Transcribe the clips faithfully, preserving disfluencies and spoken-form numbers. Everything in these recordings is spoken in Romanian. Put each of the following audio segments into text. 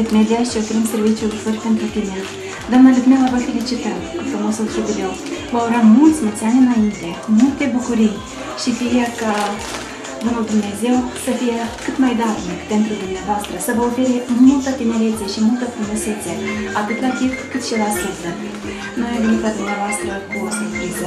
Lit Media și oferim serviciul flori pentru tine. Doamna Ludmila vă felicităm cu frumosul jubileu. Vă urăm mulți, mulți ani înainte, multe bucurii și fie ca Bunul Dumnezeu să fie cât mai darnic pentru dumneavoastră, să vă ofere multă tinerețe și multă frumusețe, atât la chip cât și la suflet. Noi am venit la dumneavoastră cu o surpriză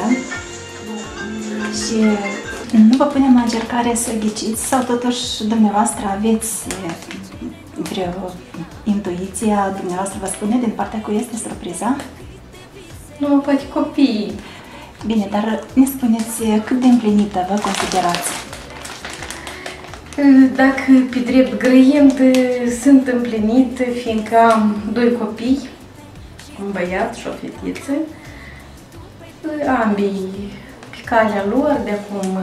și nu vă punem la încercare să ghiciți sau totuși dumneavoastră aveți vreo intuiție, dumneavoastră vă spune din partea cui este surpriza? Nu, poate copiii. Bine, dar ne spuneți cât de împlinită vă considerați? Dacă pe drept grăind, sunt împlinită, fiindcă am doi copii, un băiat și o fetiță, ambii pe calea lor, de acum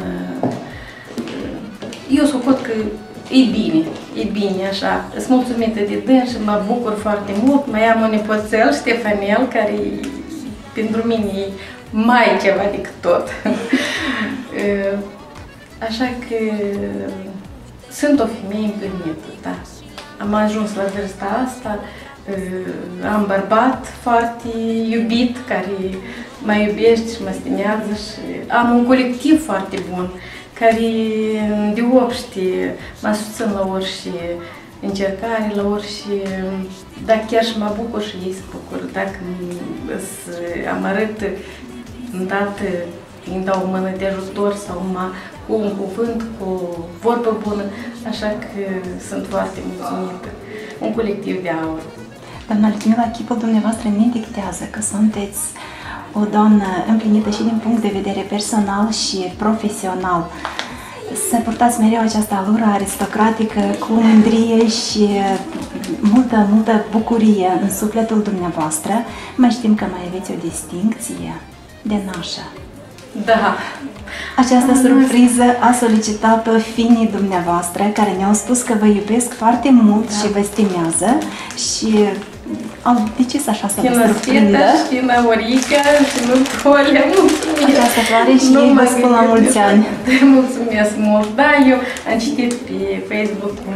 eu socot că e bine, e bine așa, sunt mulțumită de dâns și mă bucur foarte mult, mai am un nepoțel, Ștefanel, care pentru mine e mai ceva decât tot. Așa că sunt o femeie împlinită, da. Am ajuns la vârsta asta, am bărbat foarte iubit, care mă iubește și mă stimează și am un colectiv foarte bun, care deopște mă susțin la orice încercare, la orice, dacă chiar și mă bucur și ei se bucură, dacă am arăt îndată, îmi dau o mână de ajutor sau mă, cu un cuvânt, cu o vorbă bună, așa că sunt foarte mulțumită. Un colectiv de aur. Doamna Ludmila, chipul dumneavoastră ne dictează că sunteți o doamnă împlinită și din punct de vedere personal și profesional. Să purtați mereu această alură aristocratică cu mândrie și multă, multă bucurie în sufletul dumneavoastră. Mai știm că mai aveți o distincție de nașă. Da. Această surpriză a solicitat-o fiii dumneavoastră, care ne-au spus că vă iubesc foarte mult, da, și vă stimează și au decis așa să vă surprindă. Și Naurica și Nutolea, mulțumesc! Această floare și ei vă spun la mulți ani. Mulțumesc mult! Da, eu am citit pe Facebook cum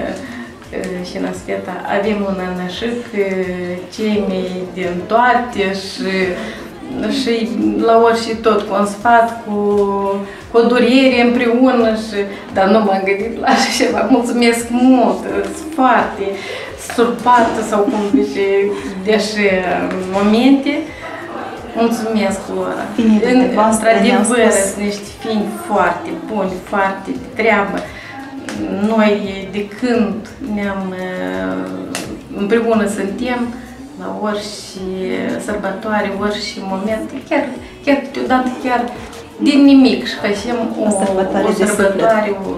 și Nasfeta avem un anășic, cei mei din toate și și la orice tot, cu un sfat, cu, cu o durere împreună, și, dar nu m-am gândit la așa ceva. Mulțumesc mult, sunt foarte surpată sau cum zice, de așa momente. Mulțumesc lor. Într-adevăr, sunt niște fini foarte buni, foarte de treabă. Noi de când ne-am împreună suntem, la orice sărbătoare, orice moment, chiar, chiar câteodată, chiar din nimic și facem o, o sărbătoare, o sărbătoare o,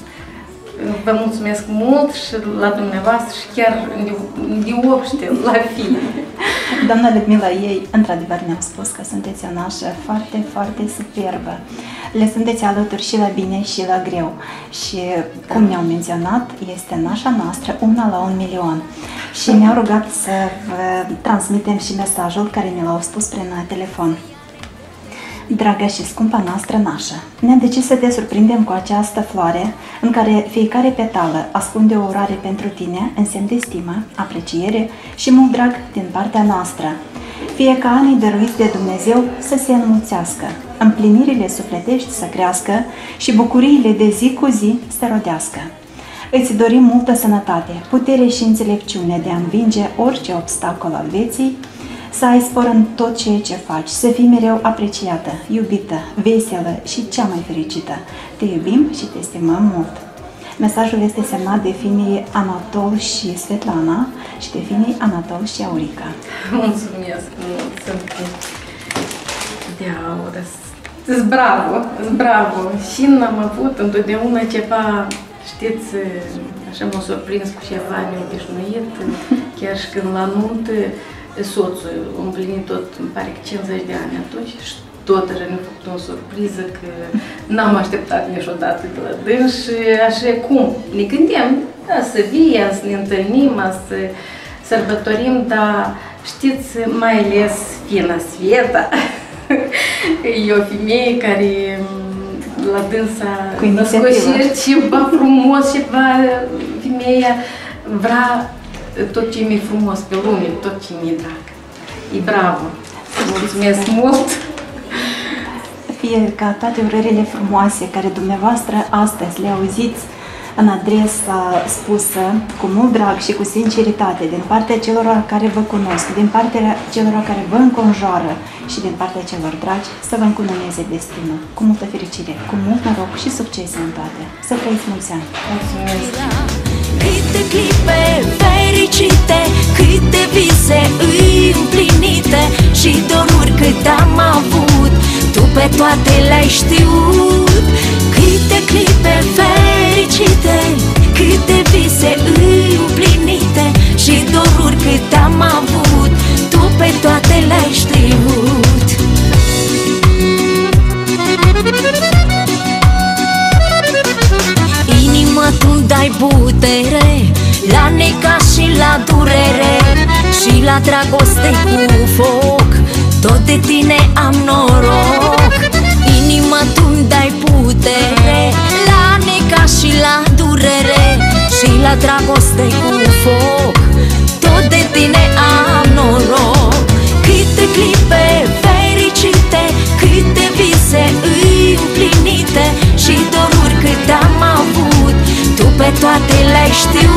vă mulțumesc mult și la dumneavoastră și chiar de obște la fine. Doamna Ludmila, ei într-adevăr ne-au spus că sunteți o nașă foarte, foarte superbă. Le sunteți alături și la bine și la greu. Și, cum ne-au menționat, este nașa noastră una la un milion. Și ne-au rugat să vă transmitem și mesajul care ne l-au spus prin telefon. Dragă și scumpa noastră nașă, ne-am decis să te surprindem cu această floare în care fiecare petală ascunde o urare pentru tine în semn de stimă, apreciere și mult drag din partea noastră. Fie ca anii dăruiți de Dumnezeu să se înmulțească, împlinirile sufletești să crească și bucuriile de zi cu zi să rodească. Îți dorim multă sănătate, putere și înțelepciune de a învinge orice obstacol al vieții, să ai spor în tot ceea ce faci, să fii mereu apreciată, iubită, veselă și cea mai fericită. Te iubim și te stimăm mult. Mesajul este semnat de fiii Anatol și Svetlana și de fiii Anatol și Aurica. Mulțumesc mult, sunt de aur. Sunt bravo, sunt bravo. Și n-am avut întotdeauna ceva, știți, așa m-a surprins cu ceva neobișnuit, chiar și când la nuntă, soțul a împlinit tot, îmi pare că cincizeci de ani atunci și tot așa ne-a făcut o surpriză că n-am așteptat niciodată de la dâns și așa cum ne gândeam, da, să vie, să ne întâlnim, să sărbătorim, dar știți, mai ales fina Sveta, e o femeie care la dânsa născoșește ceva frumos, ceva, femeia vrea tot ce mi-e frumos pe lume, tot ce mi-e drag. E bravo! Mulțumesc mult! Fie ca toate urările frumoase care dumneavoastră astăzi le auziți în adresa spusă cu mult drag și cu sinceritate din partea celor care vă cunosc, din partea celor care vă înconjoară și din partea celor dragi, să vă încununeze destinul cu multă fericire, cu mult noroc și succes în toate. Să trăiți mulți ani! Mulțumesc! Câte clipe fericite, câte vise împlinite și doruri cât am avut, tu pe toate le-ai știut. Câte clipe fericite, câte vise împlinite și doruri cât am avut, tu pe toate le-ai știut. Inima tu dai putere la necaz și la durere și la dragoste cu foc, tot de tine am noroc. Inima tu-mi dai putere la necaz și la durere și la dragoste cu foc, tot de tine am noroc. Câte clipe fericite, câte vise împlinite și doruri cât am avut, tu pe toate le-ai știut.